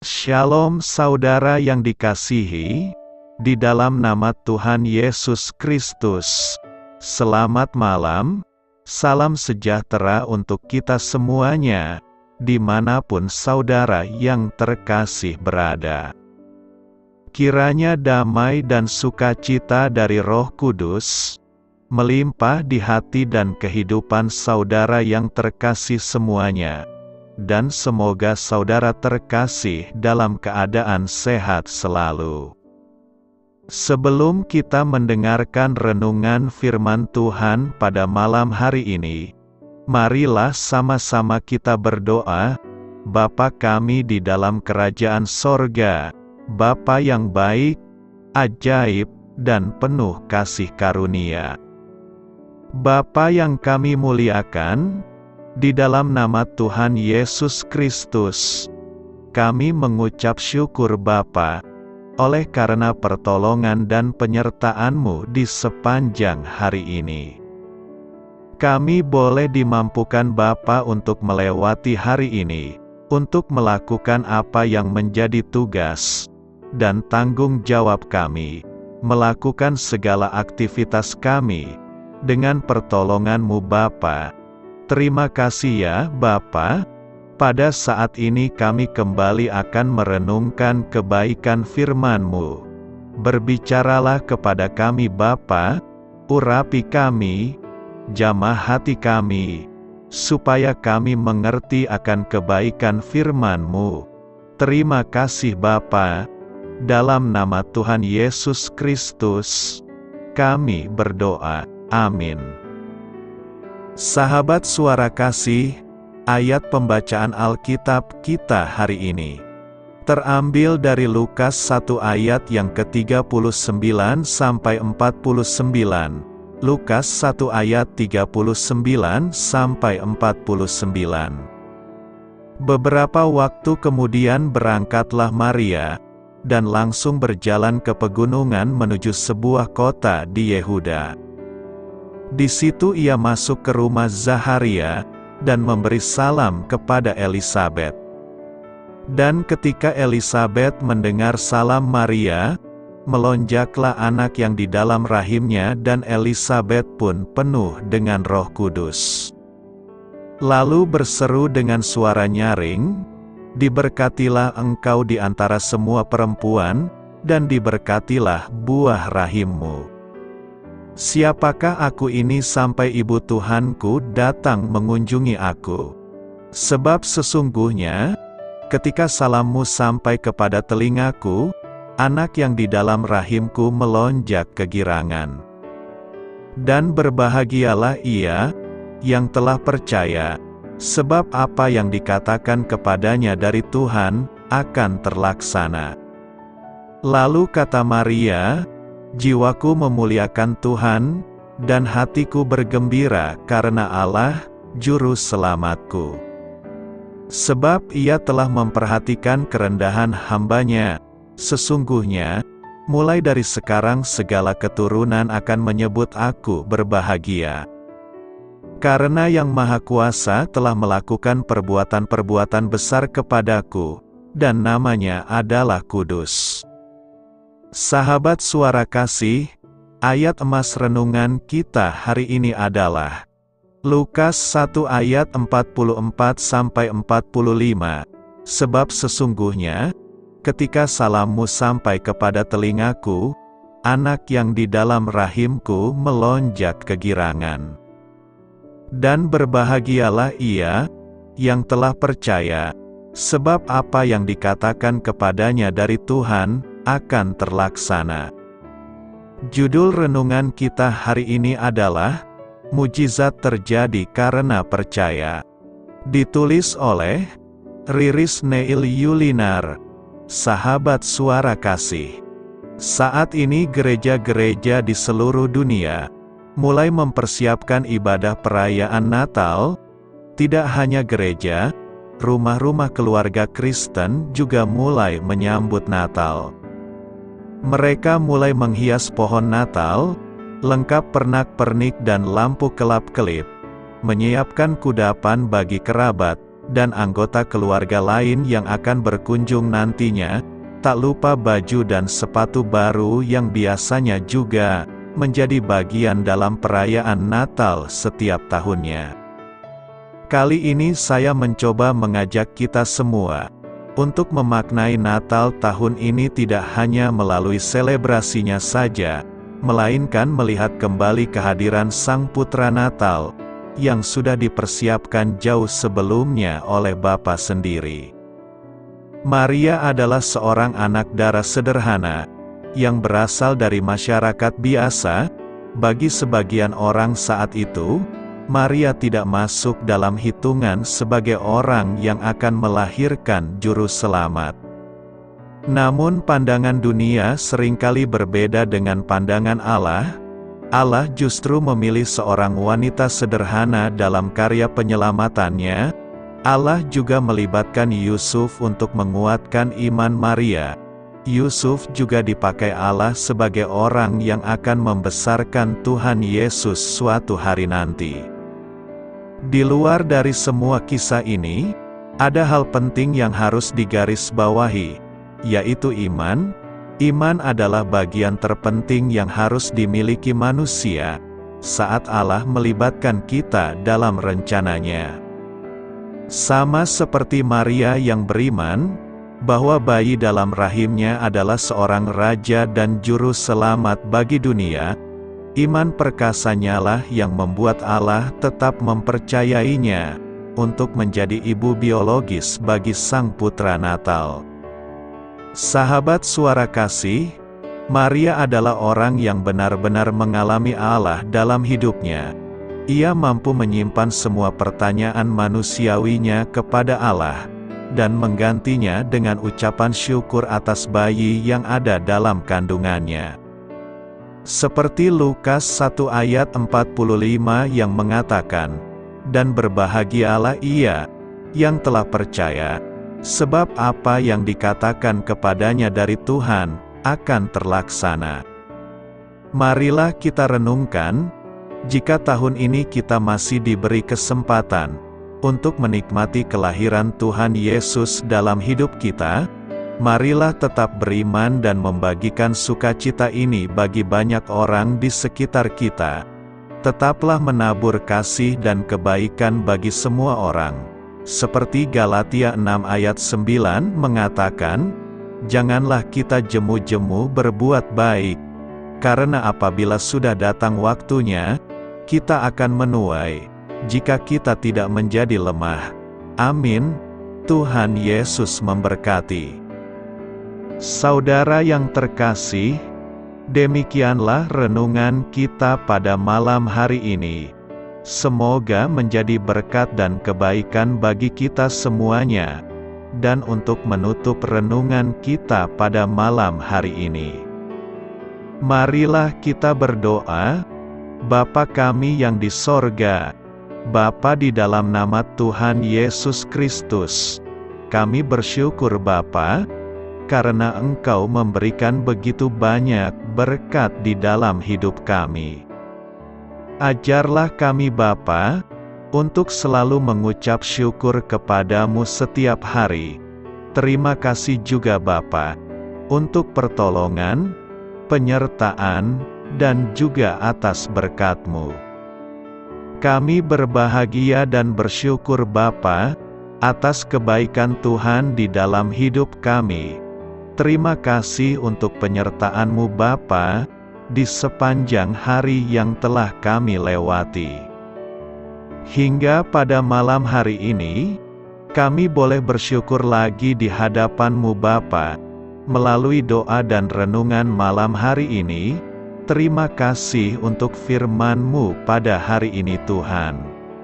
Shalom saudara yang dikasihi, di dalam nama Tuhan Yesus Kristus. Selamat malam, salam sejahtera untuk kita semuanya, dimanapun saudara yang terkasih berada. Kiranya damai dan sukacita dari Roh Kudus melimpah di hati dan kehidupan saudara yang terkasih semuanya. Dan semoga saudara terkasih dalam keadaan sehat selalu. Sebelum kita mendengarkan renungan firman Tuhan pada malam hari ini, marilah sama-sama kita berdoa. Bapa kami di dalam kerajaan sorga, Bapa yang baik, ajaib, dan penuh kasih karunia. Bapa yang kami muliakan, di dalam nama Tuhan Yesus Kristus, kami mengucap syukur Bapa, oleh karena pertolongan dan penyertaan-Mu di sepanjang hari ini. Kami boleh dimampukan Bapa untuk melewati hari ini, untuk melakukan apa yang menjadi tugas dan tanggung jawab kami, melakukan segala aktivitas kami, dengan pertolongan-Mu Bapa. Terima kasih ya Bapa. Pada saat ini kami kembali akan merenungkan kebaikan firman-Mu. Berbicaralah kepada kami Bapa, urapi kami, jamah hati kami, supaya kami mengerti akan kebaikan firman-Mu. Terima kasih Bapa. Dalam nama Tuhan Yesus Kristus, kami berdoa. Amin. Sahabat suara kasih, ayat pembacaan Alkitab kita hari ini terambil dari Lukas 1 ayat yang ke-39 sampai 49. Lukas 1 ayat 39 sampai 49. Beberapa waktu kemudian berangkatlah Maria, dan langsung berjalan ke pegunungan menuju sebuah kota di Yehuda. Di situ ia masuk ke rumah Zaharia, dan memberi salam kepada Elisabet. Dan ketika Elisabet mendengar salam Maria, melonjaklah anak yang di dalam rahimnya dan Elisabet pun penuh dengan Roh Kudus. Lalu berseru dengan suara nyaring, "Diberkatilah engkau di antara semua perempuan, dan diberkatilah buah rahimmu. Siapakah aku ini sampai ibu Tuhanku datang mengunjungi aku? Sebab sesungguhnya, ketika salammu sampai kepada telingaku, anak yang di dalam rahimku melonjak kegirangan. Dan berbahagialah ia, yang telah percaya, sebab apa yang dikatakan kepadanya dari Tuhan, akan terlaksana." Lalu kata Maria, "Jiwaku memuliakan Tuhan, dan hatiku bergembira karena Allah, Juru Selamatku. Sebab ia telah memperhatikan kerendahan hamba-Nya. Sesungguhnya, mulai dari sekarang segala keturunan akan menyebut aku berbahagia. Karena Yang Maha Kuasa telah melakukan perbuatan-perbuatan besar kepadaku, dan namanya adalah kudus." Sahabat suara kasih, ayat emas renungan kita hari ini adalah Lukas 1 ayat 44-45. Sebab sesungguhnya, ketika salammu sampai kepada telingaku, anak yang di dalam rahimku melonjak kegirangan. Dan berbahagialah ia, yang telah percaya, sebab apa yang dikatakan kepadanya dari Tuhan, akan terlaksana. Judul renungan kita hari ini adalah Mujizat Terjadi Karena Percaya. Ditulis oleh Riris Neil Yulinar. Sahabat suara kasih, saat ini gereja-gereja di seluruh dunia mulai mempersiapkan ibadah perayaan Natal. Tidak hanya gereja, rumah-rumah keluarga Kristen juga mulai menyambut Natal. Mereka mulai menghias pohon Natal, lengkap pernak-pernik dan lampu kelap-kelip, menyiapkan kudapan bagi kerabat, dan anggota keluarga lain yang akan berkunjung nantinya, tak lupa baju dan sepatu baru yang biasanya juga menjadi bagian dalam perayaan Natal setiap tahunnya. Kali ini saya mencoba mengajak kita semua untuk memaknai Natal tahun ini tidak hanya melalui selebrasinya saja, melainkan melihat kembali kehadiran Sang Putra Natal yang sudah dipersiapkan jauh sebelumnya oleh Bapa sendiri. Maria adalah seorang anak darah sederhana yang berasal dari masyarakat biasa. Bagi sebagian orang saat itu, Maria tidak masuk dalam hitungan sebagai orang yang akan melahirkan juru selamat. Namun pandangan dunia seringkali berbeda dengan pandangan Allah. Allah justru memilih seorang wanita sederhana dalam karya penyelamatannya. Allah juga melibatkan Yusuf untuk menguatkan iman Maria. Yusuf juga dipakai Allah sebagai orang yang akan membesarkan Tuhan Yesus suatu hari nanti. Di luar dari semua kisah ini, ada hal penting yang harus digarisbawahi, yaitu iman. Iman adalah bagian terpenting yang harus dimiliki manusia saat Allah melibatkan kita dalam rencananya. Sama seperti Maria yang beriman bahwa bayi dalam rahimnya adalah seorang raja dan juru selamat bagi dunia, iman perkasanya lah yang membuat Allah tetap mempercayainya untuk menjadi ibu biologis bagi Sang Putra Natal. Sahabat Suara Kasih, Maria adalah orang yang benar-benar mengalami Allah dalam hidupnya. Ia mampu menyimpan semua pertanyaan manusiawinya kepada Allah, dan menggantinya dengan ucapan syukur atas bayi yang ada dalam kandungannya. Seperti Lukas 1 ayat 45 yang mengatakan, "Dan berbahagialah ia yang telah percaya, sebab apa yang dikatakan kepadanya dari Tuhan akan terlaksana." Marilah kita renungkan, jika tahun ini kita masih diberi kesempatan untuk menikmati kelahiran Tuhan Yesus dalam hidup kita, marilah tetap beriman dan membagikan sukacita ini bagi banyak orang di sekitar kita. Tetaplah menabur kasih dan kebaikan bagi semua orang. Seperti Galatia 6 ayat 9 mengatakan, "Janganlah kita jemu-jemu berbuat baik, karena apabila sudah datang waktunya, kita akan menuai, jika kita tidak menjadi lemah." Amin. Tuhan Yesus memberkati. Saudara yang terkasih, demikianlah renungan kita pada malam hari ini. Semoga menjadi berkat dan kebaikan bagi kita semuanya. Dan untuk menutup renungan kita pada malam hari ini, marilah kita berdoa. Bapa kami yang di sorga, Bapa di dalam nama Tuhan Yesus Kristus, kami bersyukur Bapa, karena Engkau memberikan begitu banyak berkat di dalam hidup kami. Ajarlah kami Bapa, untuk selalu mengucap syukur kepadamu setiap hari. Terima kasih juga Bapa, untuk pertolongan, penyertaan, dan juga atas berkat-Mu. Kami berbahagia dan bersyukur Bapa, atas kebaikan Tuhan di dalam hidup kami. Terima kasih untuk penyertaan-Mu Bapa, di sepanjang hari yang telah kami lewati. Hingga pada malam hari ini, kami boleh bersyukur lagi di hadapan-Mu Bapa, melalui doa dan renungan malam hari ini. Terima kasih untuk firman-Mu pada hari ini Tuhan.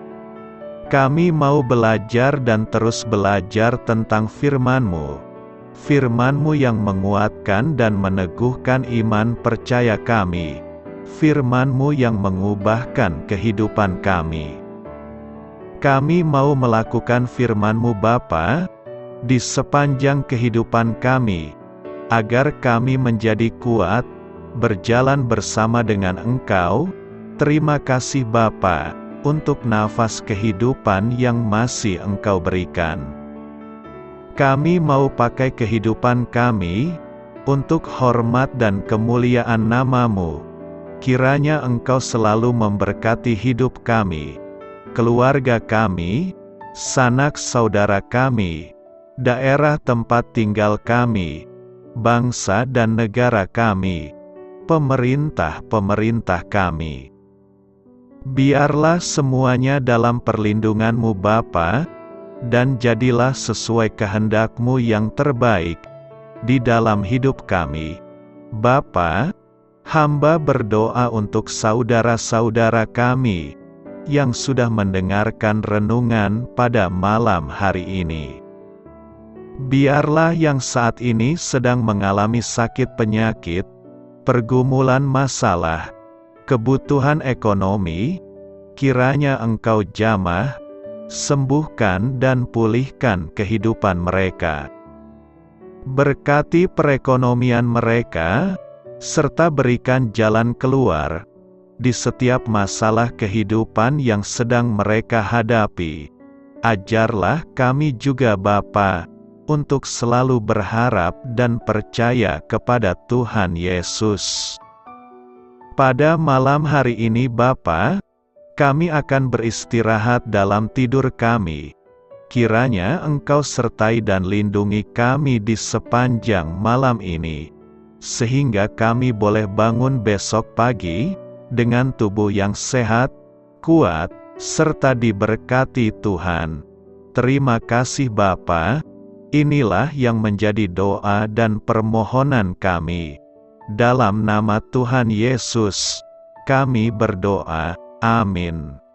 Kami mau belajar dan terus belajar tentang firman-Mu. Firman-Mu yang menguatkan dan meneguhkan iman percaya kami. Firman-Mu yang mengubahkan kehidupan kami. Kami mau melakukan firman-Mu Bapa, di sepanjang kehidupan kami, agar kami menjadi kuat, berjalan bersama dengan Engkau. Terima kasih Bapa, untuk nafas kehidupan yang masih Engkau berikan. Kami mau pakai kehidupan kami untuk hormat dan kemuliaan nama-Mu. Kiranya Engkau selalu memberkati hidup kami, keluarga kami, sanak saudara kami, daerah tempat tinggal kami, bangsa dan negara kami, pemerintah-pemerintah kami. Biarlah semuanya dalam perlindungan-Mu Bapa, dan jadilah sesuai kehendak-Mu yang terbaik di dalam hidup kami. Bapa, hamba berdoa untuk saudara-saudara kami yang sudah mendengarkan renungan pada malam hari ini. Biarlah yang saat ini sedang mengalami sakit penyakit, pergumulan masalah, kebutuhan ekonomi, kiranya Engkau jamah, sembuhkan dan pulihkan kehidupan mereka. Berkati perekonomian mereka, serta berikan jalan keluar di setiap masalah kehidupan yang sedang mereka hadapi. Ajarlah kami juga Bapa, untuk selalu berharap dan percaya kepada Tuhan Yesus. Pada malam hari ini Bapa, kami akan beristirahat dalam tidur kami. Kiranya Engkau sertai dan lindungi kami di sepanjang malam ini, sehingga kami boleh bangun besok pagi dengan tubuh yang sehat, kuat, serta diberkati Tuhan. Terima kasih Bapa. Inilah yang menjadi doa dan permohonan kami. Dalam nama Tuhan Yesus, kami berdoa. Amin.